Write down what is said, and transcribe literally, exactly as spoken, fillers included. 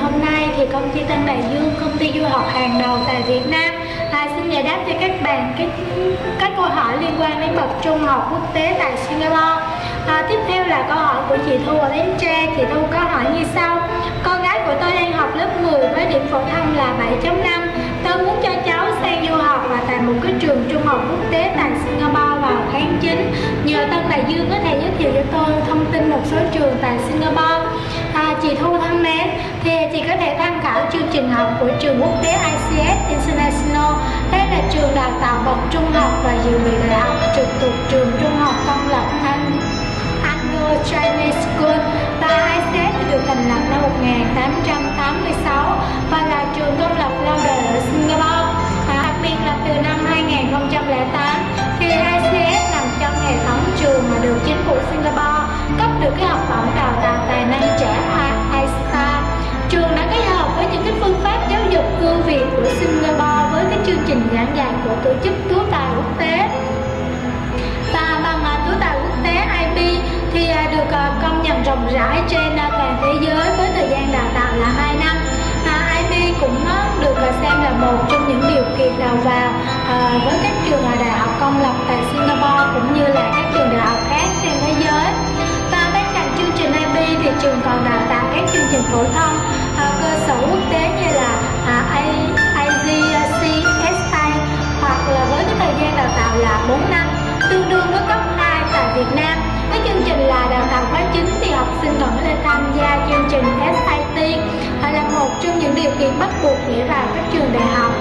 hôm nay thì công ty Tân Đại Dương, công ty du học hàng đầu tại Việt Nam, à, xin giải đáp cho các bạn cái các câu hỏi liên quan đến bậc trung học quốc tế tại Singapore. À, tiếp theo là câu hỏi của chị Thu ở Bến Tre. Chị Thu có hỏi như sau: con gái của tôi đang học lớp mười với điểm phổ thông là bảy chấm năm. Tôi muốn cho cháu sang du học và tại một cái trường trung học quốc tế tại Singapore vào tháng chín. Nhờ Tân Đại Dương có thể giới thiệu cho tôi thông tin một số trường tại Singapore. À, chị Thu thân mến, thì chị có thể tham khảo chương trình học của trường quốc tế I C S International. Đây là trường đào tạo bậc trung học và dự bị đại học trực thuộc trường trung học công lập Anglo Chinese School, và I C S được thành lập năm một nghìn tám trăm tám mươi sáu và là trường công lập lâu đời ở Singapore. À, đặc biệt là từ năm hai nghìn không trăm lẻ tám thì I C S nằm trong hệ thống trường mà được chính phủ Singapore cấp được cái học bổng đào tạo tài năng trẻ I STAR. Trường đã kết hợp với những cái phương pháp giáo dục ưu việt của Singapore với cái chương trình giảng dạy của tổ chức tú tài quốc tế, và bằng tú tài quốc tế I B thì được công nhận rộng rãi trên toàn thế giới với thời gian đào tạo là hai năm. À, I B cũng được xem là một trong những điều kiện đầu vào à, với các trường đại học công lập tại Singapore cũng như là các trường đại học khác trên thế giới. Và bên cạnh chương trình I B thì trường còn đào tạo các chương trình phổ thông à, cơ sở quốc tế như là à, I G C S A, hoặc là với cái thời gian đào tạo là bốn năm, tương đương với cấp hai tại Việt Nam. Cái chương trình là đào tạo khóa chính thì học sinh còn có thể tham gia chương trình S A T, hay là một trong những điều kiện bắt buộc để vào các trường đại học.